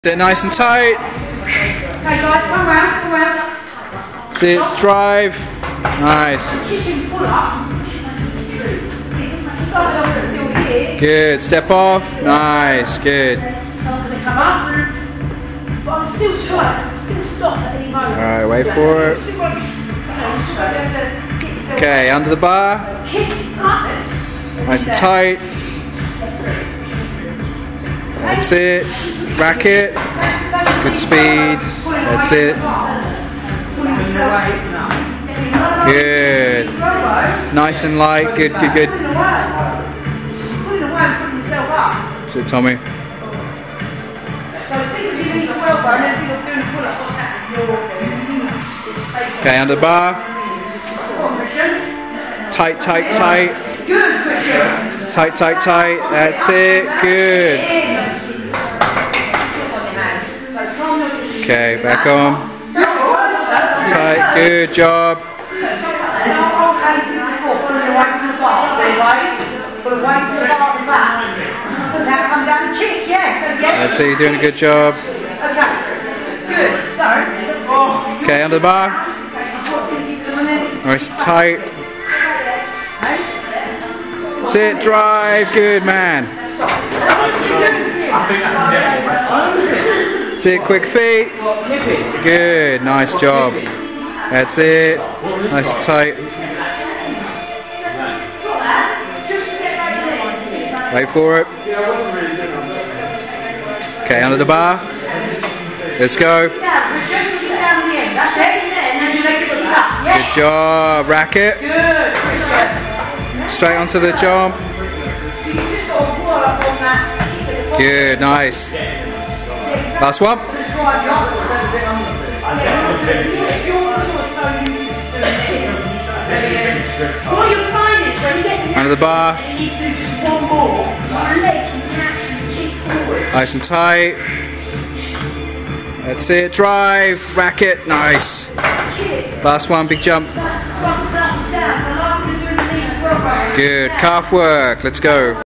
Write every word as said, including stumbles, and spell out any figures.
They're nice and tight. Okay guys, come round, come round. That's it, drive. Nice. Good, step off. Nice, good. Alright, wait for it. Okay, under the bar. Nice and tight. That's it. Racket. Good speed. That's it. Good. Nice and light. Good, good, good. That's it, Tommy. Okay, under the bar. Tight, tight, tight. Tight, tight, tight. That's it. Good. Okay, back on. Tight. Good job. That's it. You're doing a good job. Okay, under the bar. Nice and tight. That's it, drive, good man. That's it, quick feet. Good, nice job. That's it, nice and tight. Wait for it. Okay, under the bar. Let's go. Good job, racket. Straight onto the jump. Good, nice. Last one. What you'll find is when you get under the bar. you need to do just one more. Your legs will naturally kick forward. Nice and tight. That's it. Drive, racket, nice. Last one, big jump. Good, calf work, let's go.